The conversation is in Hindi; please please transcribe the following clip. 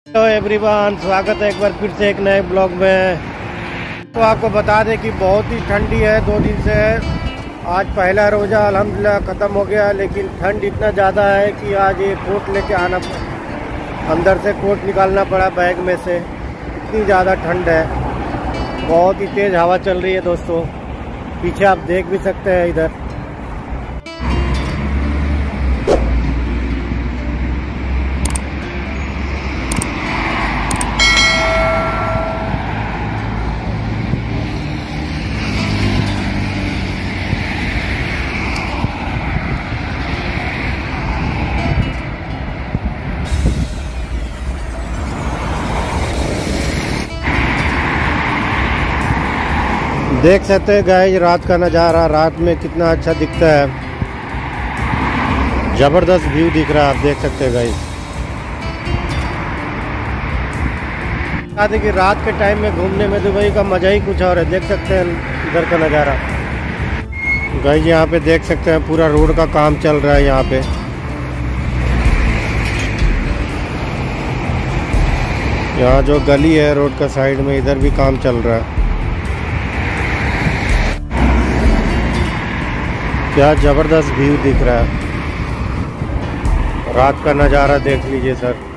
हेलो एवरीवन, स्वागत है एक बार फिर से एक नए ब्लॉग में। तो आपको बता दें कि बहुत ही ठंडी है 2 दिन से। आज पहला रोज़ा अल्हम्दुलिल्लाह ख़त्म हो गया, लेकिन ठंड इतना ज़्यादा है कि आज ये कोट लेके आना, अंदर से कोट निकालना पड़ा बैग में से। इतनी ज़्यादा ठंड है, बहुत ही तेज़ हवा चल रही है दोस्तों। पीछे आप देख भी सकते हैं इधर। देख सकते हैं गाइस रात का नज़ारा, रात में कितना अच्छा दिखता है। ज़बरदस्त व्यू दिख रहा है, आप देख सकते हैं गाइस। बता दें कि रात के टाइम में घूमने में दुबई का मज़ा ही कुछ और है। देख सकते हैं इधर का नज़ारा गाइस। यहाँ पे देख सकते हैं पूरा रोड का काम चल रहा है। यहाँ पे यहाँ जो गली है रोड का साइड में, इधर भी काम चल रहा है। क्या ज़बरदस्त व्यू दिख रहा है। रात का नज़ारा देख लीजिए सर।